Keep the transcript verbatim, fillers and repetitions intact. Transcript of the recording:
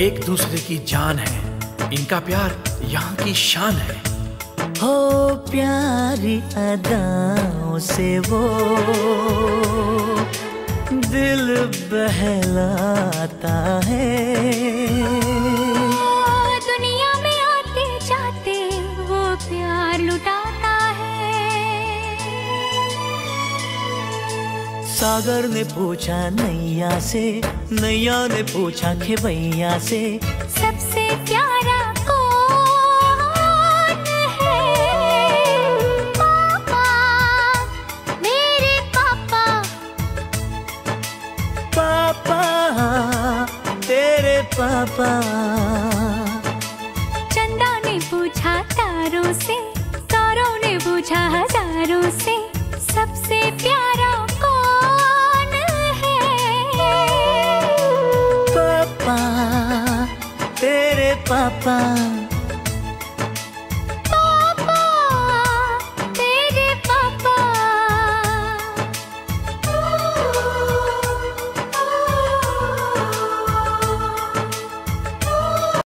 एक दूसरे की जान है, इनका प्यार यहाँ की शान है। हो प्यारी अदाओं से वो दिल बहलाता है। दुनिया में आते जाते वो प्यार लुटाता है। सागर ने पूछा नैया से, नैया ने पूछा खेवैया से, सबसे प्यारा कौन है? पापा, मेरे पापा। पापा, तेरे पापा। चंदा ने पूछा तारों से, तारों ने पूछा हजारों से, सबसे प्यारा कौन है? पापा, तेरे पापा।